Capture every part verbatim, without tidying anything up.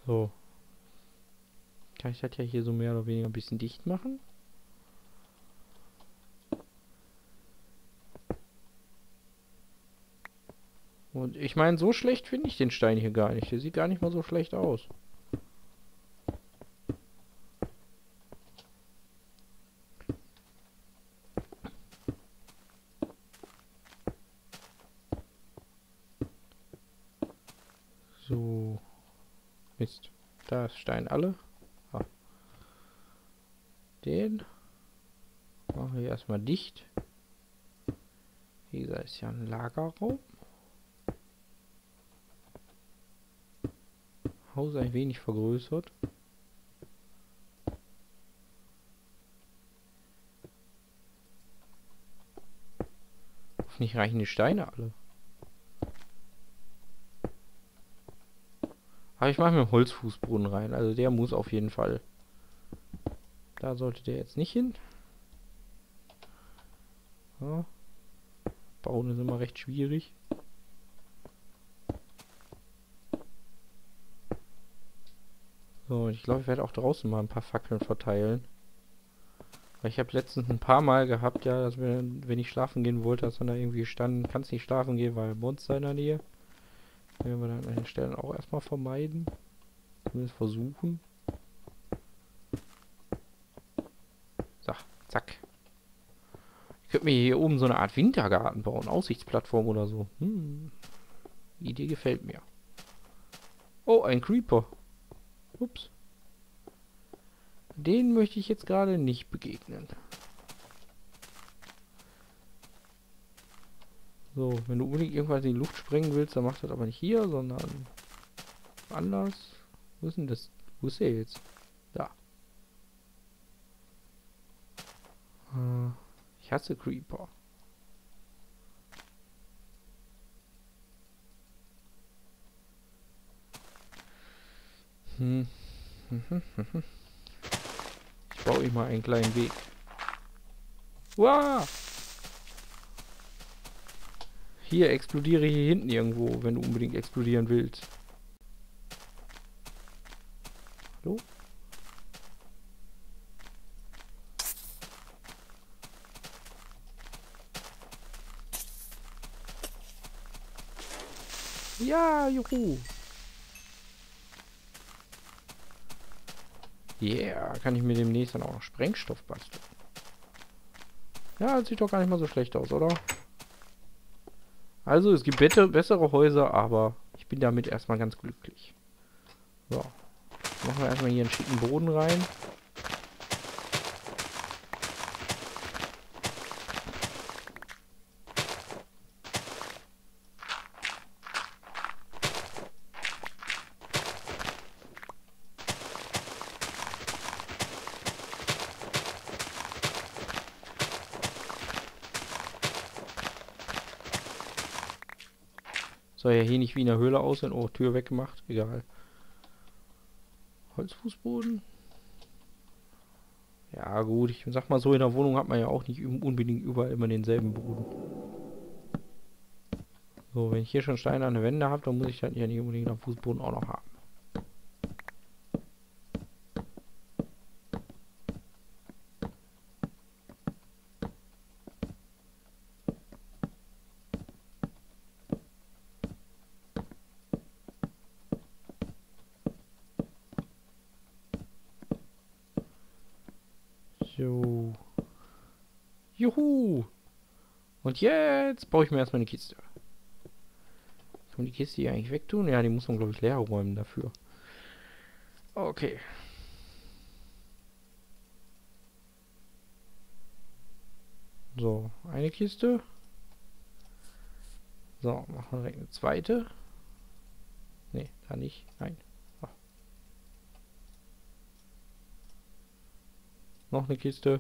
So. Kann ich das ja hier so mehr oder weniger ein bisschen dicht machen? Und ich meine, so schlecht finde ich den Stein hier gar nicht. Der sieht gar nicht mal so schlecht aus. So. Mist. Da ist Stein alle. Ah. Den machen wir erstmal dicht. Wie gesagt, ist ja ein Lagerraum. Haus ein wenig vergrößert. Nicht reichen die Steine alle. Aber ich mache mir einen Holzfußboden rein. Also der muss auf jeden Fall. Da sollte der jetzt nicht hin. Ja. Bauen ist immer recht schwierig. So, ich glaube, ich werde auch draußen mal ein paar Fackeln verteilen. Weil ich habe letztens ein paar Mal gehabt, ja, dass wir, wenn ich schlafen gehen wollte, dass dann da irgendwie standen, kannst nicht schlafen gehen, weil Monster in der Nähe. Werden wir dann an den Stellen auch erstmal vermeiden. Zumindest versuchen. So, zack. Ich könnte mir hier oben so eine Art Wintergarten bauen, Aussichtsplattform oder so. Hm. Die Idee gefällt mir. Oh, ein Creeper. Ups. Den möchte ich jetzt gerade nicht begegnen. So, wenn du unbedingt irgendwas in die Luft sprengen willst, dann mach das aber nicht hier, sondern anders. Wo ist denn das? Wo ist der jetzt? Da. Äh, ich hasse Creeper. Hm. Ich baue ihm mal einen kleinen Weg. Wow! Hier, explodiere hier hinten irgendwo, wenn du unbedingt explodieren willst. Hallo? Ja, juhu! Yeah, kann ich mir demnächst dann auch noch Sprengstoff basteln. Ja, das sieht doch gar nicht mal so schlecht aus, oder? Also, es gibt bette, bessere Häuser, aber ich bin damit erstmal ganz glücklich. So. Machen wir erstmal hier einen schicken Boden rein. Soll ja hier nicht wie in der Höhle aussehen. Oh, Tür weggemacht. Egal. Holzfußboden. Ja gut, ich sag mal so, in der Wohnung hat man ja auch nicht unbedingt überall immer denselben Boden. So, wenn ich hier schon Steine an der Wände habe, dann muss ich dann ja nicht unbedingt am Fußboden auch noch haben. So. Juhu! Und jetzt baue ich mir erstmal eine Kiste. Kann man die Kiste hier eigentlich wegtun? Ja, die muss man, glaube ich, leer räumen dafür. Okay. So, eine Kiste. So, machen wir direkt eine zweite. Ne, da nicht. Nein. Oh. Noch eine Kiste.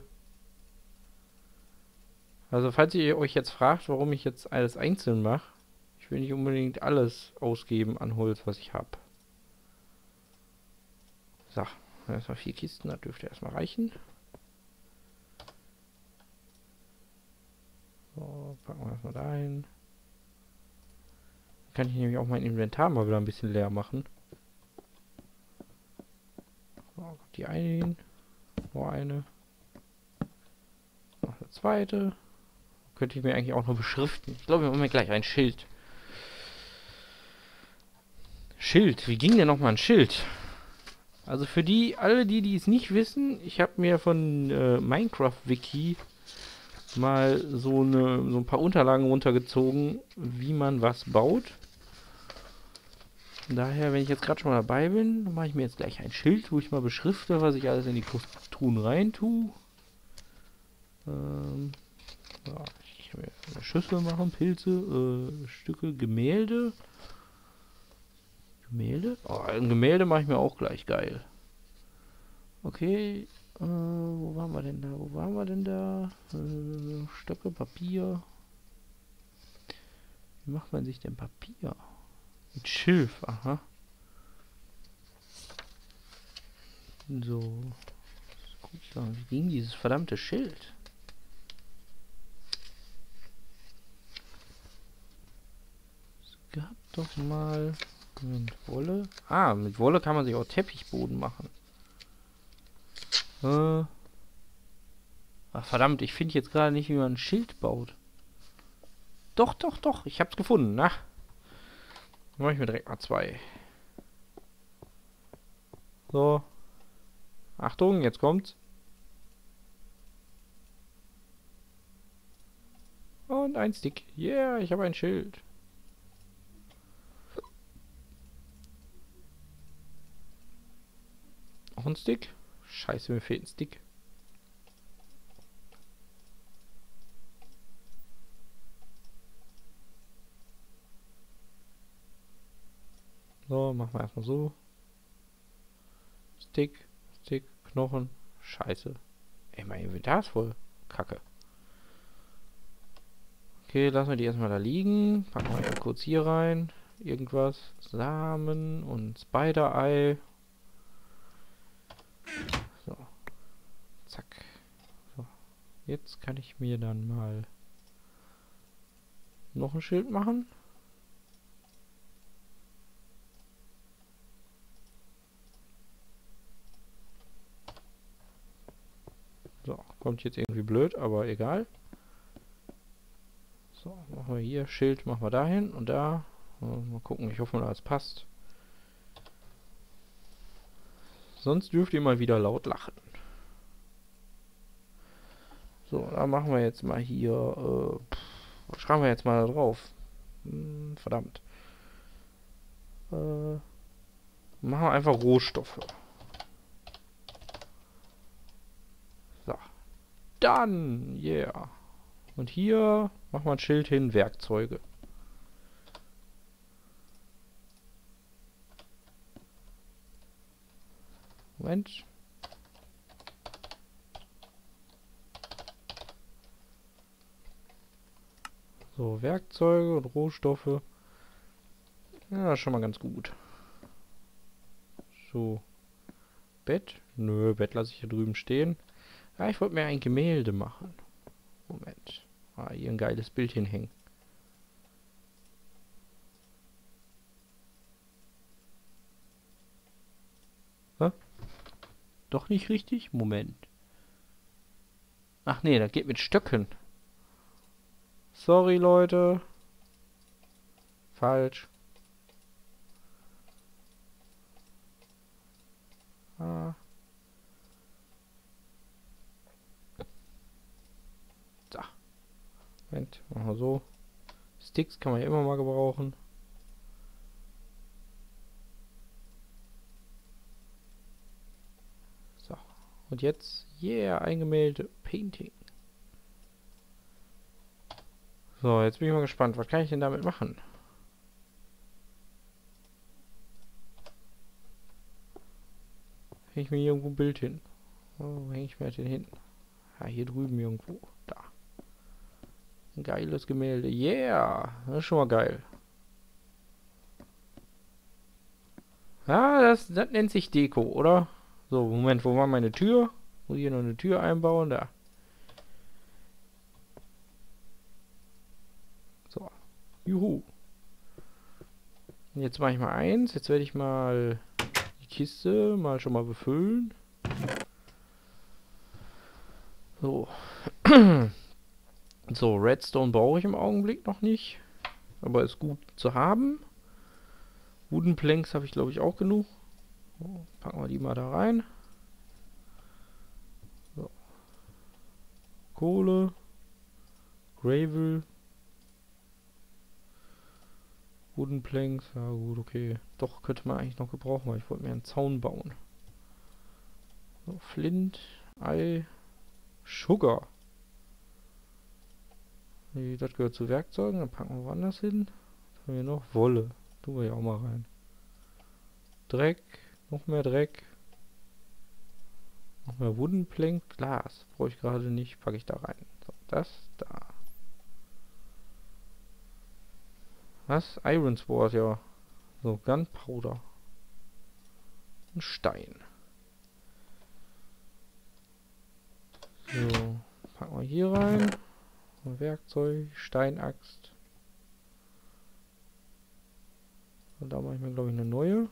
Also, falls ihr euch jetzt fragt, warum ich jetzt alles einzeln mache, ich will nicht unbedingt alles ausgeben an Holz, was ich habe. So, erstmal vier Kisten, das dürfte erstmal reichen. So, packen wir erstmal dahin. Dann kann ich nämlich auch mein Inventar mal wieder ein bisschen leer machen. kommt die eine hin. Noch eine. Noch eine zweite. Könnte ich mir eigentlich auch noch beschriften. Ich glaube, wir machen mir gleich ein Schild. Schild. Wie ging denn nochmal ein Schild? Also für die, alle die, die es nicht wissen, ich habe mir von äh, Minecraft-Wiki mal so, eine, so ein paar Unterlagen runtergezogen, wie man was baut. Daher, wenn ich jetzt gerade schon mal dabei bin, mache ich mir jetzt gleich ein Schild, wo ich mal beschrifte, was ich alles in die Truhen rein tue. Ähm, ja, ich kann mir eine Schüssel machen, Pilze, äh, Stücke, Gemälde. Gemälde? Oh, ein Gemälde mache ich mir auch gleich geil. Okay, äh, wo waren wir denn da? Wo waren wir denn da? Äh, Stöcke, Papier. Wie macht man sich denn Papier? Mit Schilf, aha. So. Gut sagen, wie ging dieses verdammte Schild? Es gab doch mal mit Wolle. Ah, mit Wolle kann man sich auch Teppichboden machen. Äh. Ach verdammt, ich finde jetzt gerade nicht, wie man ein Schild baut. Doch, doch, doch, ich hab's gefunden, na. Dann mache ich mir direkt mal zwei. So. Achtung, jetzt kommt's. Und ein Stick. Yeah, ich habe ein Schild. Auch ein Stick? Scheiße, mir fehlt ein Stick. So, machen wir erstmal so. Stick, Stick, Knochen. Scheiße. Ey, mein Inventar ist voll. Kacke. Okay, lassen wir die erstmal da liegen. Packen wir ja kurz hier rein. Irgendwas. Samen und Spider-Ei. So. Zack. So. Jetzt kann ich mir dann mal noch ein Schild machen. So, kommt jetzt irgendwie blöd, aber egal. So, machen wir hier Schild, machen wir dahin und da. Mal gucken, ich hoffe mal, das passt. Sonst dürft ihr mal wieder laut lachen. So, da machen wir jetzt mal hier. Äh, pff, was schreiben wir jetzt mal da drauf? Hm, verdammt. Äh, machen wir einfach Rohstoffe. So. Dann, yeah. Und hier machen wir ein Schild hin, Werkzeuge. Moment. So, Werkzeuge und Rohstoffe. Ja, schon mal ganz gut. So. Bett? Nö, Bett lasse ich hier drüben stehen. Ja, ich wollte mir ein Gemälde machen. Moment. Ah, hier ein geiles Bild hinhängen. Hä? Doch nicht richtig? Moment. Ach nee, das geht mit Stöcken. Sorry, Leute. Falsch. Ah. So. Moment, machen wir so. Sticks kann man ja immer mal gebrauchen. So. Und jetzt, yeah, ein Gemälde. Painting. So, jetzt bin ich mal gespannt. Was kann ich denn damit machen? Hänge ich mir hier irgendwo ein Bild hin? Oh, wo hänge ich mir den hin? Ja, hier drüben irgendwo. Da. Ein geiles Gemälde. Yeah! Das ist schon mal geil. Ja, das, das nennt sich Deko, oder? So, Moment, wo war meine Tür? Muss ich hier noch eine Tür einbauen? Da. So. Juhu. Und jetzt mache ich mal eins. Jetzt werde ich mal die Kiste mal schon mal befüllen. So. So, Redstone brauche ich im Augenblick noch nicht. Aber ist gut zu haben. Wooden Planks habe ich, glaube ich, auch genug. So, packen wir die mal da rein. So. Kohle. Gravel. Wooden Planks. Ja gut, okay. Doch, könnte man eigentlich noch gebrauchen, weil ich wollte mir einen Zaun bauen. So, Flint. Ei. Sugar. Nee, das gehört zu Werkzeugen. Dann packen wir woanders hin. Was haben wir noch? Wolle. Tun wir ja auch mal rein. Dreck. Noch mehr Dreck. Noch mehr Wooden Plank. Glas. Brauche ich gerade nicht. Packe ich da rein. So, das da. Was? Iron Sword, ja. So, Gunpowder. Und Stein. So, packen wir hier rein. Werkzeug, Steinaxt. Und da mache ich mir, glaube ich, eine neue.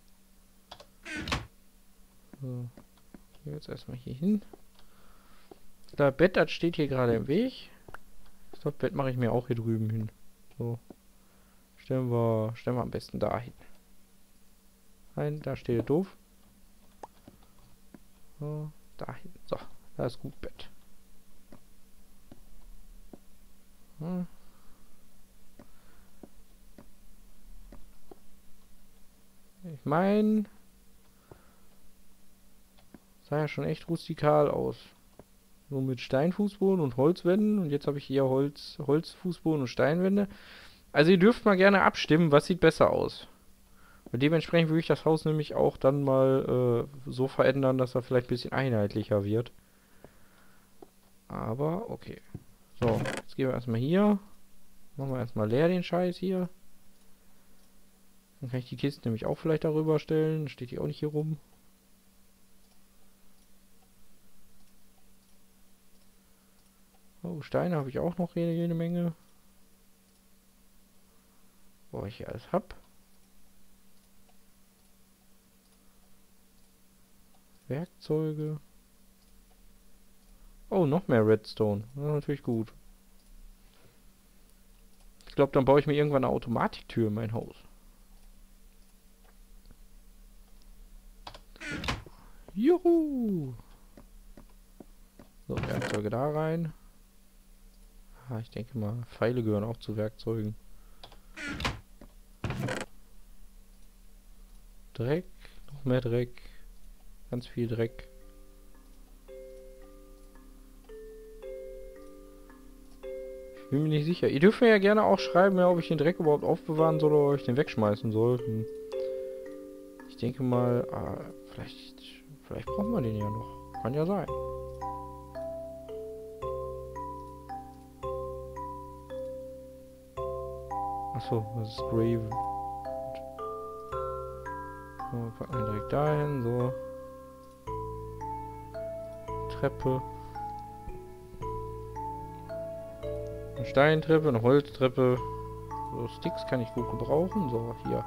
So. Jetzt erstmal hier hin. Das Bett, das steht hier gerade im Weg. Das Bett mache ich mir auch hier drüben hin. So. Stellen wir, stellen wir am besten da hin. Nein, da steht doof. So, dahin. So, da ist gut Bett. Hm. Ich meine, sah ja schon echt rustikal aus. So mit Steinfußboden und Holzwänden. Und jetzt habe ich hier Holz, Holzfußboden und Steinwände. Also ihr dürft mal gerne abstimmen, was sieht besser aus. Und dementsprechend würde ich das Haus nämlich auch dann mal äh, so verändern, dass er vielleicht ein bisschen einheitlicher wird. Aber okay. So, jetzt gehen wir erstmal hier. Machen wir erstmal leer den Scheiß hier. Dann kann ich die Kiste nämlich auch vielleicht darüber stellen. Steht die auch nicht hier rum. Oh, Steine habe ich auch noch jede, jede Menge. Wo ich hier alles hab. Werkzeuge. Oh, noch mehr Redstone. Das ist natürlich gut. Ich glaube, dann baue ich mir irgendwann eine Automatiktür in mein Haus. Juhu! So, Werkzeuge da rein. Ah, ich denke mal, Pfeile gehören auch zu Werkzeugen. Dreck, noch mehr Dreck. Ganz viel Dreck. Ich bin mir nicht sicher. Ihr dürft mir ja gerne auch schreiben, ja, ob ich den Dreck überhaupt aufbewahren soll oder ob ich den wegschmeißen soll. Hm. Ich denke mal, ah, vielleicht, vielleicht brauchen wir den ja noch. Kann ja sein. Achso, das ist Gravel. So, packen wir direkt dahin, so. Treppe. Eine Steintreppe, eine Holztreppe. So, Sticks kann ich gut gebrauchen. So, hier.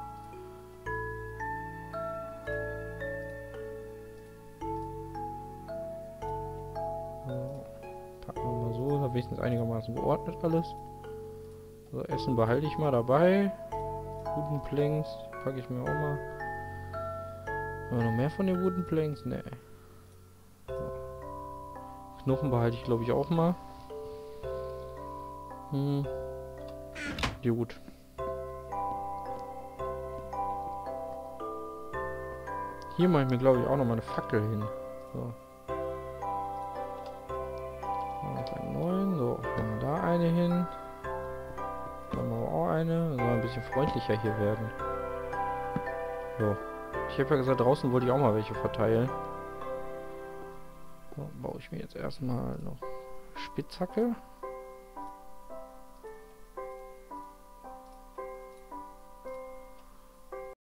So, packen wir mal so. Da wenigstens einigermaßen geordnet alles. So, Essen behalte ich mal dabei. Wooden Planks packe ich mir auch mal. Haben wir noch mehr von den Wooden Planks? Nee. So. Knochen behalte ich, glaube ich, auch mal. Hm. Gut. Hier mache ich mir, glaube ich, auch noch mal eine Fackel hin. So. neun. So, machen wir da eine hin. Dann machen wir auch eine. Soll ein bisschen freundlicher hier werden. So. Ich habe ja gesagt, draußen wollte ich auch mal welche verteilen. So, baue ich mir jetzt erstmal noch Spitzhacke.